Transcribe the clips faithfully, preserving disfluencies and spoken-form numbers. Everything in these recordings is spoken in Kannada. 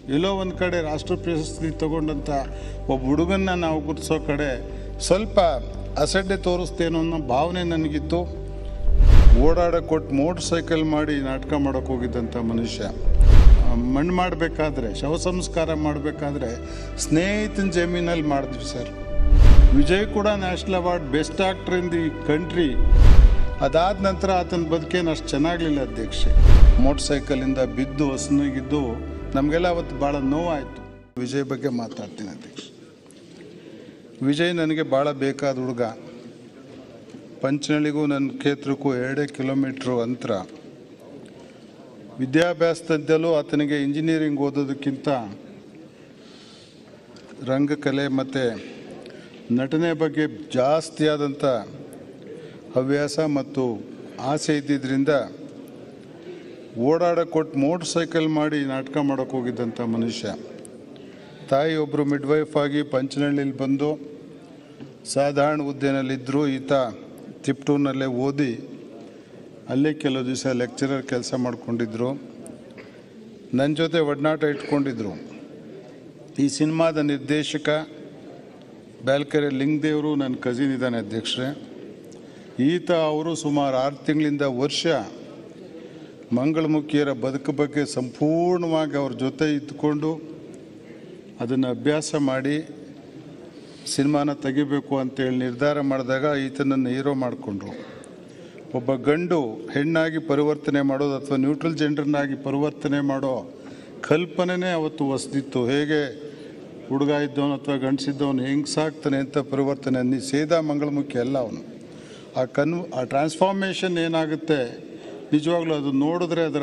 ಎಲ್ಲೋ ಒಂದು ಕಡೆ ರಾಷ್ಟ್ರ ಪ್ರಶಸ್ತಿ ತಗೊಂಡಂಥ ಒಬ್ಬ ಹುಡುಗನ್ನ ನಾವು ಗುರುತಿಸೋ ಕಡೆ ಸ್ವಲ್ಪ ಅಸಡ್ಡೆ ತೋರಿಸ್ತೇನೋ ಅನ್ನೋ ಭಾವನೆ ನನಗಿತ್ತು. ಓಡಾಡಕ್ಕೆ ಕೊಟ್ಟು ಮೋಟ್ರ್ ಸೈಕಲ್ ಮಾಡಿ ನಾಟಕ ಮಾಡೋಕ್ಕೆ ಹೋಗಿದ್ದಂಥ ಮನುಷ್ಯ ಮಣ್ಣು ಮಾಡಬೇಕಾದ್ರೆ, ಶವ ಸಂಸ್ಕಾರ ಮಾಡಬೇಕಾದ್ರೆ ಸ್ನೇಹಿತನ ಜಮೀನಲ್ಲಿ ಮಾಡಿದ್ವಿ ಸರ್. ವಿಜಯ್ ಕೂಡ national award best actor in the country. ಅದಾದ ನಂತರ ಆತನ ಬದುಕೇನು ಅಷ್ಟು ಚೆನ್ನಾಗಲಿಲ್ಲ ಅಧ್ಯಕ್ಷೆ. ಮೋಟ್ರ್ ಸೈಕಲಿಂದ ಬಿದ್ದು ಹಸನಾಗಿದ್ದು ನಮಗೆಲ್ಲ ಅವತ್ತು ಭಾಳ ನೋವಾಯಿತು. ವಿಜಯ್ ಬಗ್ಗೆ ಮಾತಾಡ್ತೀನಿ ಅಧ್ಯಕ್ಷ. ವಿಜಯ್ ನನಗೆ ಭಾಳ ಬೇಕಾದ ಹುಡುಗ. ಪಂಚನಳ್ಳಿಗೂ ನನ್ನ ಕ್ಷೇತ್ರಕ್ಕೂ ಎರಡೇ ಕಿಲೋಮೀಟ್ರು ಅಂತರ. ವಿದ್ಯಾಭ್ಯಾಸದಲ್ಲೂ ಆತನಿಗೆ ಇಂಜಿನಿಯರಿಂಗ್ ಓದೋದಕ್ಕಿಂತ ರಂಗಕಲೆ ಮತ್ತು ನಟನೆ ಬಗ್ಗೆ ಜಾಸ್ತಿ ಆದಂಥ ಹವ್ಯಾಸ ಮತ್ತು ಆಸೆ ಇದ್ದಿದ್ದರಿಂದ ಓಡಾಡಕ್ಕೆ ಕೊಟ್ಟು ಮೋಟ್ರ್ ಸೈಕಲ್ ಮಾಡಿ ನಾಟಕ ಮಾಡೋಕ್ಕೆ ಹೋಗಿದ್ದಂಥ ಮನುಷ್ಯ. ತಾಯಿ ಒಬ್ಬರು ಮಿಡ್ವೈಫ್ ಆಗಿ ಪಂಚನಹಳ್ಳಿಲಿ ಬಂದು ಸಾಧಾರಣ ಹುದ್ದೆನಲ್ಲಿದ್ದರು. ಈತ ತಿಪ್ಟೂರಿನಲ್ಲೇ ಓದಿ ಅಲ್ಲೇ ಕೆಲವು ದಿವಸ ಲೆಕ್ಚರರ್ ಕೆಲಸ ಮಾಡಿಕೊಂಡಿದ್ದರು. ನನ್ನ ಜೊತೆ ಒಡನಾಟ ಇಟ್ಕೊಂಡಿದ್ರು. ಈ ಸಿನಿಮಾದ ನಿರ್ದೇಶಕ ಬ್ಯಾಲ್ಕೆರೆ ಲಿಂಗದೇವರು ನನ್ನ ಕಸಿನ್ ಇದ್ದಾನೆ ಅಧ್ಯಕ್ಷರೇ. ಈತ ಅವರು ಸುಮಾರು ಆರು ತಿಂಗಳಿಂದ ವರ್ಷ ಮಂಗಳಮುಖಿಯರ ಬದುಕು ಬಗ್ಗೆ ಸಂಪೂರ್ಣವಾಗಿ ಅವ್ರ ಜೊತೆ ಇದ್ದುಕೊಂಡು ಅದನ್ನು ಅಭ್ಯಾಸ ಮಾಡಿ ಸಿನಿಮಾನ ತೆಗಿಬೇಕು ಅಂತೇಳಿ ನಿರ್ಧಾರ ಮಾಡಿದಾಗ ಈತನನ್ನು ಹೀರೋ ಮಾಡಿಕೊಂಡ್ರು. ಒಬ್ಬ ಗಂಡು ಹೆಣ್ಣಾಗಿ ಪರಿವರ್ತನೆ ಮಾಡೋದು ಅಥವಾ ನ್ಯೂಟ್ರಲ್ ಜೆಂಡರ್ನಾಗಿ ಪರಿವರ್ತನೆ ಮಾಡೋ ಕಲ್ಪನೆನೇ ಅವತ್ತು ಹೊಸದಿತ್ತು. ಹೇಗೆ ಹುಡುಗ ಇದ್ದವನು ಅಥವಾ ಗಂಡಸಿದ್ದವನು ಹೆಂಗೆ ಸಾಕ್ತಾನೆ ಅಂತ ಪರಿವರ್ತನೆ ಅನ್ನಿ ಸೇದಾ ಮಂಗಳಮುಖಿ ಅಲ್ಲ ಅವನು. ಆ ಕನ್ ಆ ಟ್ರಾನ್ಸ್ಫಾರ್ಮೇಷನ್ ಏನಾಗುತ್ತೆ ನಿಜವಾಗ್ಲೂ ಅದು ನೋಡಿದ್ರೆ ಅದರ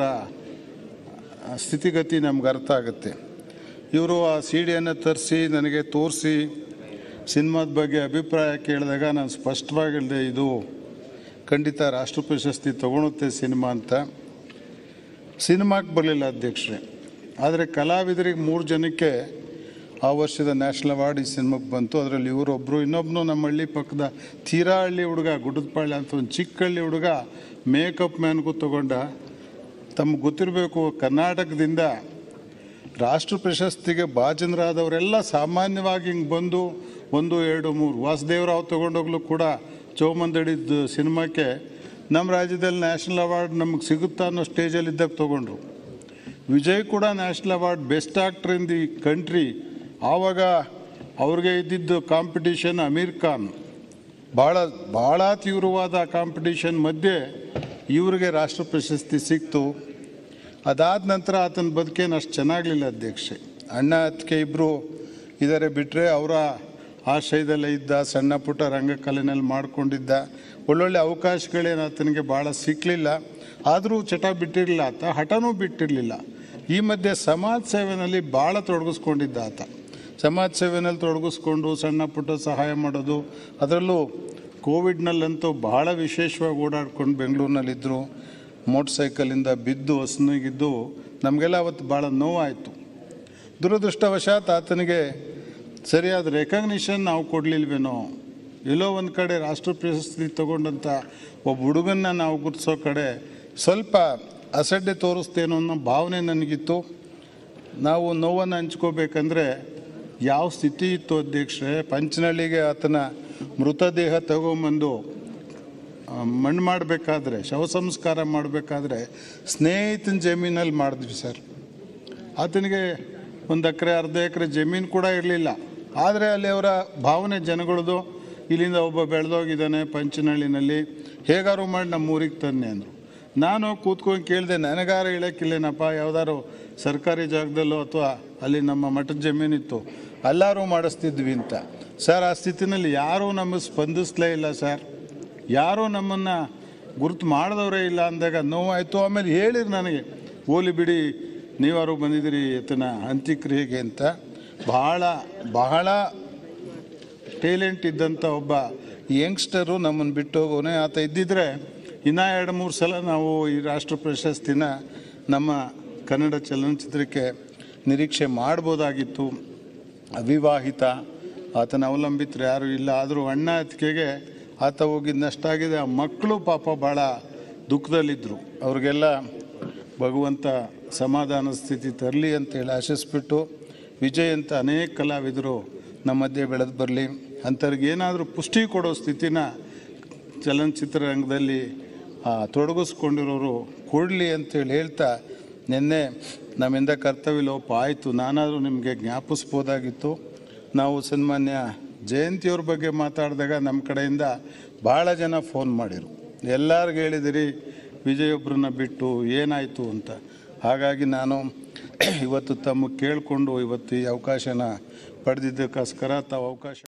ಸ್ಥಿತಿಗತಿ ನಮ್ಗೆ ಅರ್ಥ ಆಗುತ್ತೆ. ಇವರು ಆ ಸಿ ಡಿಯನ್ನು ತರಿಸಿ ನನಗೆ ತೋರಿಸಿ ಸಿನಿಮಾದ ಬಗ್ಗೆ ಅಭಿಪ್ರಾಯ ಕೇಳಿದಾಗ ನಾನು ಸ್ಪಷ್ಟವಾಗಿ ಹೇಳಿದೆ, ಇದು ಖಂಡಿತ ರಾಷ್ಟ್ರ ಪ್ರಶಸ್ತಿ ತಗೊಳುತ್ತೆ ಸಿನಿಮಾ ಅಂತ. ಸಿನಿಮಾಕ್ಕೆ ಬರಲಿಲ್ಲ ಅಧ್ಯಕ್ಷರೇ, ಆದರೆ ಕಲಾವಿದರಿಗೆ ಮೂರು ಜನಕ್ಕೆ ಆ ವರ್ಷದ ನ್ಯಾಷನಲ್ ಅವಾರ್ಡ್ ಈ ಸಿನಿಮಾಕ್ಕೆ ಬಂತು. ಅದರಲ್ಲಿ ಇವರೊಬ್ಬರು, ಇನ್ನೊಬ್ಬನು ನಮ್ಮ ಹಳ್ಳಿ ಪಕ್ಕದ ತೀರಾ ಹಳ್ಳಿ ಹುಡುಗ, ಗುಡ್ಡದಪಾಳ್ಯ ಅಂತ ಒಂದು ಚಿಕ್ಕ ಹಳ್ಳಿ ಹುಡುಗ ಮೇಕಪ್ ಮ್ಯಾನ್ಗೂ ತಗೊಂಡ. ತಮಗೆ ಗೊತ್ತಿರಬೇಕು, ಕರ್ನಾಟಕದಿಂದ ರಾಷ್ಟ್ರ ಪ್ರಶಸ್ತಿಗೆ ಭಾಜನರಾದವರೆಲ್ಲ ಸಾಮಾನ್ಯವಾಗಿ ಹಿಂಗೆ ಬಂದು ಒಂದು ಎರಡು ಮೂರು ವಾಸುದೇವರಾವ್ ತೊಗೊಂಡೋಗ್ಲು ಕೂಡ ಚೌಮಂದಡಿದ ಸಿನಿಮಾಕ್ಕೆ ನಮ್ಮ ರಾಜ್ಯದಲ್ಲಿ ನ್ಯಾಷನಲ್ ಅವಾರ್ಡ್ ನಮಗೆ ಸಿಗುತ್ತಾ ಅನ್ನೋ ಸ್ಟೇಜಲ್ಲಿ ಇದ್ದಾಗ ತೊಗೊಂಡ್ರು. ವಿಜಯ್ ಕೂಡ national award best actor in the country. ಆವಾಗ ಅವ್ರಿಗೆ ಇದ್ದಿದ್ದು ಕಾಂಪಿಟೀಷನ್ ಅಮೀರ್ ಖಾನ್. ಭಾಳ ಭಾಳ ತೀವ್ರವಾದ ಕಾಂಪಿಟೀಷನ್ ಮಧ್ಯೆ ಇವ್ರಿಗೆ ರಾಷ್ಟ್ರ ಪ್ರಶಸ್ತಿ ಸಿಕ್ತು. ಅದಾದ ನಂತರ ಆತನ ಬದುಕೇನು ಅಷ್ಟು ಚೆನ್ನಾಗಲಿಲ್ಲ ಅಧ್ಯಕ್ಷೆ. ಅಣ್ಣ ಅತ್ತಿಗೆ ಇಬ್ಬರು ಇದ್ದಾರೆ ಬಿಟ್ಟರೆ ಅವರ ಆಶ್ರಯದಲ್ಲೇ ಇದ್ದ, ಸಣ್ಣ ಪುಟ್ಟ ರಂಗಕಲೆನಲ್ಲಿ ಮಾಡಿಕೊಂಡಿದ್ದ. ಒಳ್ಳೊಳ್ಳೆ ಅವಕಾಶಗಳೇನು ಆತನಿಗೆ ಭಾಳ ಸಿಕ್ಕಲಿಲ್ಲ. ಆದರೂ ಚಟ ಬಿಟ್ಟಿರಲಿಲ್ಲ ಆತ, ಹಠನೂ ಬಿಟ್ಟಿರಲಿಲ್ಲ. ಈ ಮಧ್ಯೆ ಸಮಾಜ ಸೇವೆಯಲ್ಲಿ ಭಾಳ ತೊಡಗಿಸ್ಕೊಂಡಿದ್ದ ಆತ. ಸಮಾಜ ಸೇವೆಯಲ್ಲಿ ತೊಡಗಿಸ್ಕೊಂಡು ಸಣ್ಣ ಪುಟ್ಟ ಸಹಾಯ ಮಾಡೋದು, ಅದರಲ್ಲೂ ಕೋವಿಡ್ನಲ್ಲಂತೂ ಭಾಳ ವಿಶೇಷವಾಗಿ ಓಡಾಡ್ಕೊಂಡು ಬೆಂಗಳೂರಿನಲ್ಲಿದ್ದರು. ಮೋಟ್ರ್ ಸೈಕಲಿಂದ ಬಿದ್ದು ಹಸನಾಗಿದ್ದು ನಮಗೆಲ್ಲ ಅವತ್ತು ಭಾಳ ನೋವಾಯಿತು. ದುರದೃಷ್ಟವಶಾತ್ ಆತನಿಗೆ ಸರಿಯಾದ ರೆಕಗ್ನಿಷನ್ ನಾವು ಕೊಡಲಿಲ್ವೇನೋ. ಎಲ್ಲೋ ಒಂದು ಕಡೆ ರಾಷ್ಟ್ರ ಪ್ರಶಸ್ತಿ ತಗೊಂಡಂಥ ಒಬ್ಬ ಹುಡುಗನ್ನ ನಾವು ಗುರುತಿಸೋ ಕಡೆ ಸ್ವಲ್ಪ ಅಸಡ್ಡೆ ತೋರಿಸ್ತೇನೋ ಅನ್ನೋ ಭಾವನೆ ನನಗಿತ್ತು. ನಾವು ನೋವನ್ನು ಹಂಚ್ಕೋಬೇಕಂದ್ರೆ ಯಾವ ಸ್ಥಿತಿ ಇತ್ತು ಅಧ್ಯಕ್ಷರೇ. ಪಂಚನಹಳ್ಳಿಗೆ ಆತನ ಮೃತದೇಹ ತಗೊಂಬಂದು ಮಣ್ಣು ಮಾಡಬೇಕಾದ್ರೆ, ಶವ ಸಂಸ್ಕಾರ ಮಾಡಬೇಕಾದ್ರೆ ಸ್ನೇಹಿತನ ಜಮೀನಲ್ಲಿ ಮಾಡಿದ್ವಿ ಸರ್. ಆತನಿಗೆ ಒಂದು ಎಕರೆ ಅರ್ಧ ಎಕರೆ ಜಮೀನು ಕೂಡ ಇರಲಿಲ್ಲ. ಆದರೆ ಅಲ್ಲಿ ಅವರ ಭಾವನೆ ಜನಗಳದು, ಇಲ್ಲಿಂದ ಒಬ್ಬ ಬೆಳೆದೋಗಿದ್ದಾನೆ ಪಂಚನಹಳ್ಳಿನಲ್ಲಿ, ಹೇಗಾರು ಮಾಡಿ ನಮ್ಮ ಊರಿಗೆ ತನ್ನೆ ಅಂದರು. ನಾನು ಕೂತ್ಕೊಂಡು ಕೇಳಿದೆ, ನನಗಾರ ಹೇಳೋಕ್ಕಿಲ್ಲೇನಪ್ಪ, ಯಾವುದಾದ್ರು ಸರ್ಕಾರಿ ಜಾಗದಲ್ಲೋ ಅಥವಾ ಅಲ್ಲಿ ನಮ್ಮ ಮಠದ ಜಮೀನಿತ್ತು ಎಲ್ಲರೂ ಮಾಡಿಸ್ತಿದ್ವಿ ಅಂತ. ಸರ್, ಆ ಸ್ಥಿತಿನಲ್ಲಿ ಯಾರೂ ನಮಗೆ ಸ್ಪಂದಿಸಲೇ ಇಲ್ಲ ಸರ್. ಯಾರೂ ನಮ್ಮನ್ನು ಗುರುತು ಮಾಡಿದವರೇ ಇಲ್ಲ ಅಂದಾಗ ನೋವಾಯಿತು. ಆಮೇಲೆ ಹೇಳಿರಿ ನನಗೆ, ಹೋಲಿ ಬಿಡಿ ನೀವಾರು ಬಂದಿದ್ದೀರಿ ಆತನ ಅಂತ್ಯಕ್ರಿಯೆಗೆ ಅಂತ. ಬಹಳ ಬಹಳ ಟೇಲೆಂಟ್ ಇದ್ದಂಥ ಒಬ್ಬ ಯಂಗ್ಸ್ಟರು ನಮ್ಮನ್ನು ಬಿಟ್ಟು ಹೋಗೋನೆ. ಆತ ಇದ್ದಿದ್ದರೆ ಇನ್ನೂ ಎರಡು ಮೂರು ಸಲ ನಾವು ಈ ರಾಷ್ಟ್ರ ಪ್ರಶಸ್ತಿನ ನಮ್ಮ ಕನ್ನಡ ಚಲನಚಿತ್ರಕ್ಕೆ ನಿರೀಕ್ಷೆ ಮಾಡ್ಬೋದಾಗಿತ್ತು. ಅವಿವಾಹಿತ, ಆತನ ಅವಲಂಬಿತರು ಯಾರೂ ಇಲ್ಲ. ಆದರೂ ಅಣ್ಣ ಅತ್ತಿಗೆಗೆ ಆತ ಹೋಗಿದ್ದು ನಷ್ಟ ಆಗಿದೆ. ಆ ಮಕ್ಕಳು ಪಾಪ ಭಾಳ ದುಃಖದಲ್ಲಿದ್ದರು. ಅವ್ರಿಗೆಲ್ಲ ಭಗವಂತ ಸಮಾಧಾನ ಸ್ಥಿತಿ ತರಲಿ ಅಂತೇಳಿ ಆಶಿಸ್ಬಿಟ್ಟು, ವಿಜಯ್ ಅಂತ ಅನೇಕ ಕಲಾವಿದರು ನಮ್ಮ ಮಧ್ಯೆ ಬೆಳೆದು ಬರಲಿ, ಅಂಥವ್ರಿಗೆ ಏನಾದರೂ ಪುಷ್ಟಿ ಕೊಡೋ ಸ್ಥಿತಿನ ಚಲನಚಿತ್ರರಂಗದಲ್ಲಿ ತೊಡಗಿಸ್ಕೊಂಡಿರೋರು ಕೊಡಲಿ ಅಂತೇಳಿ ಹೇಳ್ತಾ, ನಿನ್ನೆ ನಮ್ಮಿಂದ ಕರ್ತವ್ಯ ಲೋಪ ಆಯಿತು. ನಾನಾದರೂ ನಿಮಗೆ ಜ್ಞಾಪಿಸ್ಬೋದಾಗಿತ್ತು. ನಾವು ಸನ್ಮಾನ್ಯ ಜಯಂತಿಯವ್ರ ಬಗ್ಗೆ ಮಾತಾಡಿದಾಗ ನಮ್ಮ ಕಡೆಯಿಂದ ಭಾಳ ಜನ ಫೋನ್ ಮಾಡಿರು, ಎಲ್ಲರಿಗೂ ಹೇಳಿದಿರಿ ವಿಜಯೊಬ್ಬರನ್ನ ಬಿಟ್ಟು ಏನಾಯಿತು ಅಂತ. ಹಾಗಾಗಿ ನಾನು ಇವತ್ತು ತಮಗೆ ಕೇಳಿಕೊಂಡು ಇವತ್ತು ಈ ಅವಕಾಶನ ಪಡೆದಿದ್ದಕ್ಕೋಸ್ಕರ ತಾವು ಅವಕಾಶ